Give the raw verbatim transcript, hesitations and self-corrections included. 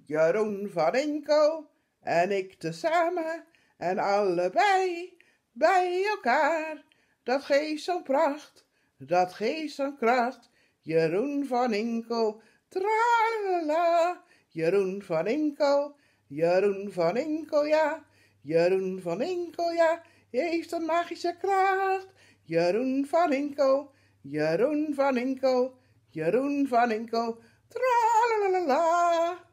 Jeroen van Inkel en ik tezamen en allebei bij elkaar. Dat geeft zo'n pracht, dat geeft zo'n kracht. Jeroen van Inkel, tralala. Jeroen van Inkel, Jeroen van Inkel, ja. Jeroen van Inkel, ja, heeft een magische kracht. Jeroen van Inkel, Jeroen van Inkel, Jeroen van Inkel, tralalala.